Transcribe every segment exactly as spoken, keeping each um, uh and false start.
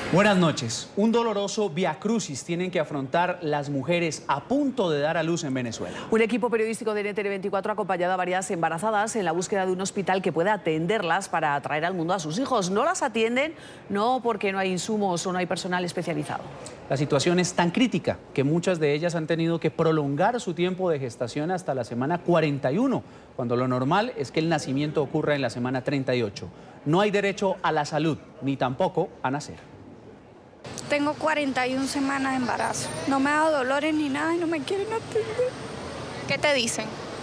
Buenas noches. Un doloroso viacrucis tienen que afrontar las mujeres a punto de dar a luz en Venezuela. Un equipo periodístico de N T N veinticuatro ha acompañado a varias embarazadas en la búsqueda de un hospital que pueda atenderlas para traer al mundo a sus hijos. No las atienden, no porque no hay insumos o no hay personal especializado. La situación es tan crítica que muchas de ellas han tenido que prolongar su tiempo de gestación hasta la semana cuarenta y uno, cuando lo normal es que el nacimiento ocurra en la semana treinta y ocho. No hay derecho a la salud, ni tampoco a nacer. Tengo cuarenta y una semanas de embarazo. No me ha dado dolores ni nada y no me quieren atender. ¿Qué te dicen?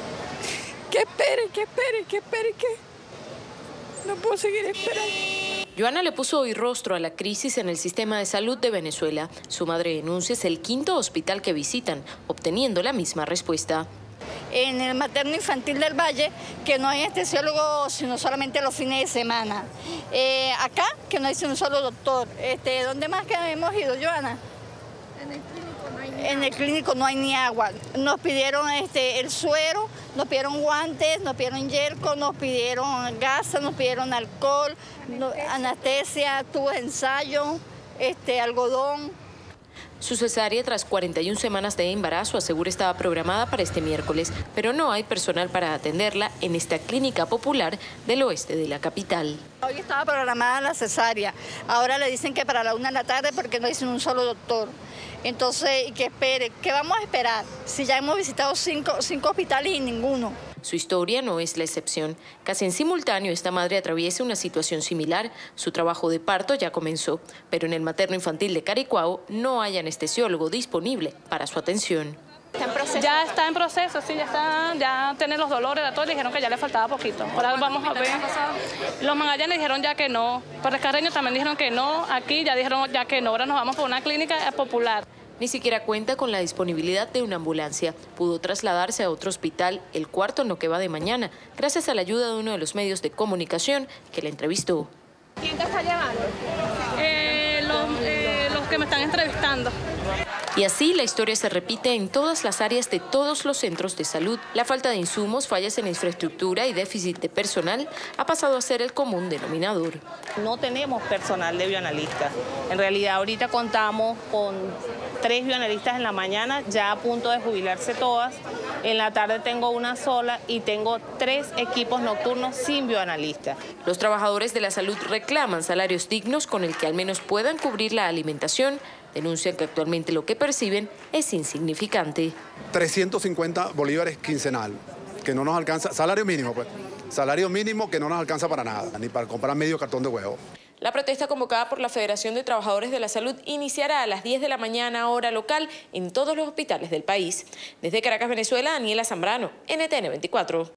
Que espere, que espere, que espere, que... No puedo seguir esperando. Joana le puso hoy rostro a la crisis en el sistema de salud de Venezuela. Su madre denuncia es el quinto hospital que visitan, obteniendo la misma respuesta. En el materno infantil del Valle, que no hay anestesiólogo, sino solamente los fines de semana. Eh, acá, que no hay un solo doctor. Este, ¿Dónde más que hemos ido, Joana? En el clínico no hay ni En agua. el clínico no hay ni agua. Nos pidieron este, el suero, nos pidieron guantes, nos pidieron yerco, nos pidieron gasa, nos pidieron alcohol, anestesia, no, anestesia tubos de ensayo, este, algodón. Su cesárea tras cuarenta y una semanas de embarazo asegura estaba programada para este miércoles, pero no hay personal para atenderla en esta clínica popular del oeste de la capital. Hoy estaba programada la cesárea, ahora le dicen que para la una de la tarde porque no dicen un solo doctor. Entonces, y que espere, ¿qué vamos a esperar? Si ya hemos visitado cinco, cinco hospitales y ninguno. Su historia no es la excepción. Casi en simultáneo, esta madre atraviesa una situación similar. Su trabajo de parto ya comenzó, pero en el materno infantil de Caricuao no hay anestesiólogo disponible para su atención. ¿Está en proceso? Ya está en proceso, sí, ya está, ya tiene los dolores, de todo, le dijeron que ya le faltaba poquito. Ahora vamos a ver. Los Magallanes dijeron ya que no, Torres Carreño también dijeron que no, aquí ya dijeron ya que no, ahora nos vamos por una clínica popular. Ni siquiera cuenta con la disponibilidad de una ambulancia. Pudo trasladarse a otro hospital, el cuarto en lo que va de mañana, gracias a la ayuda de uno de los medios de comunicación que la entrevistó. ¿Quién te está llevando? Eh, los, eh, los que me están entrevistando. Y así la historia se repite en todas las áreas de todos los centros de salud. La falta de insumos, fallas en la infraestructura y déficit de personal ha pasado a ser el común denominador. No tenemos personal de bioanalistas. En realidad ahorita contamos con tres bioanalistas en la mañana, ya a punto de jubilarse todas. En la tarde tengo una sola y tengo tres equipos nocturnos sin bioanalistas. Los trabajadores de la salud reclaman salarios dignos con el que al menos puedan cubrir la alimentación. Denuncian que actualmente lo que perciben es insignificante. trescientos cincuenta bolívares quincenal, que no nos alcanza, salario mínimo pues, salario mínimo que no nos alcanza para nada, ni para comprar medio cartón de huevo. La protesta convocada por la Federación de Trabajadores de la Salud iniciará a las diez de la mañana hora local en todos los hospitales del país. Desde Caracas, Venezuela, Daniela Zambrano, N T N veinticuatro.